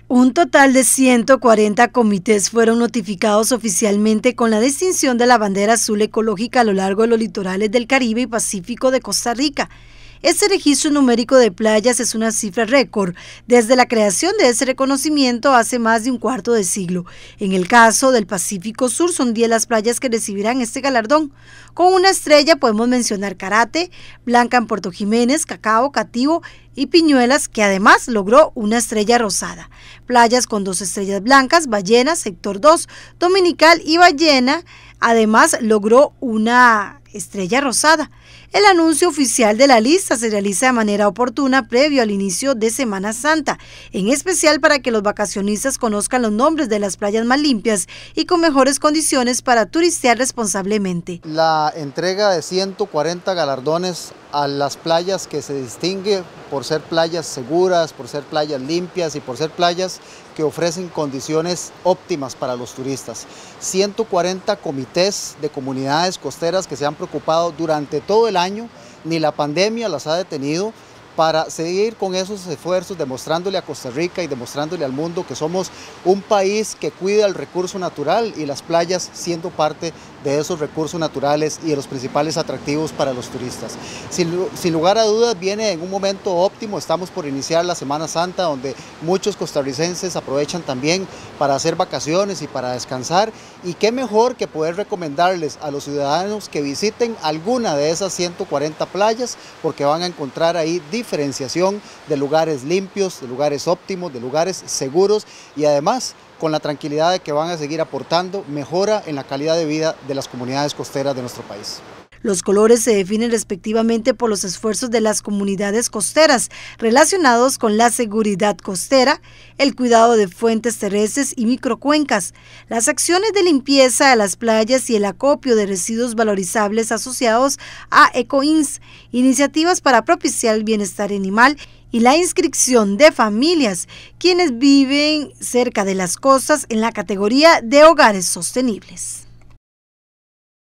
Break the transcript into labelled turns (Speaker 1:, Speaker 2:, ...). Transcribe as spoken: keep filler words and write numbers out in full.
Speaker 1: Un total de ciento cuarenta comités fueron notificados oficialmente con la distinción de la bandera azul ecológica a lo largo de los litorales del Caribe y Pacífico de Costa Rica. Este registro numérico de playas es una cifra récord desde la creación de ese reconocimiento hace más de un cuarto de siglo. En el caso del Pacífico Sur son diez las playas que recibirán este galardón. Con una estrella podemos mencionar Carate, Blanca en Puerto Jiménez, Cacao, Cativo y Piñuelas, que además logró una estrella rosada. Playas con dos estrellas blancas, Ballena, Sector dos, Dominical y Ballena, además logró una estrella rosada. El anuncio oficial de la lista se realiza de manera oportuna previo al inicio de Semana Santa, en especial para que los vacacionistas conozcan los nombres de las playas más limpias y con mejores condiciones para turistear responsablemente.
Speaker 2: La entrega de ciento cuarenta galardones a las playas que se distingue por ser playas seguras, por ser playas limpias y por ser playas que ofrecen condiciones óptimas para los turistas. ciento cuarenta comités de comunidades costeras que se han preocupado durante todo el año, ni la pandemia las ha detenido, para seguir con esos esfuerzos, demostrándole a Costa Rica y demostrándole al mundo que somos un país que cuida el recurso natural y las playas siendo parte de esos recursos naturales y de los principales atractivos para los turistas. Sin, sin lugar a dudas viene en un momento óptimo, estamos por iniciar la Semana Santa donde muchos costarricenses aprovechan también para hacer vacaciones y para descansar, y qué mejor que poder recomendarles a los ciudadanos que visiten alguna de esas ciento cuarenta playas, porque van a encontrar ahí diferenciación de lugares limpios, de lugares óptimos, de lugares seguros y además con la tranquilidad de que van a seguir aportando mejora en la calidad de vida de las comunidades costeras de nuestro país.
Speaker 1: Los colores se definen respectivamente por los esfuerzos de las comunidades costeras relacionados con la seguridad costera, el cuidado de fuentes terrestres y microcuencas, las acciones de limpieza de las playas y el acopio de residuos valorizables asociados a EcoIns, iniciativas para propiciar el bienestar animal y la inscripción de familias quienes viven cerca de las costas en la categoría de hogares sostenibles.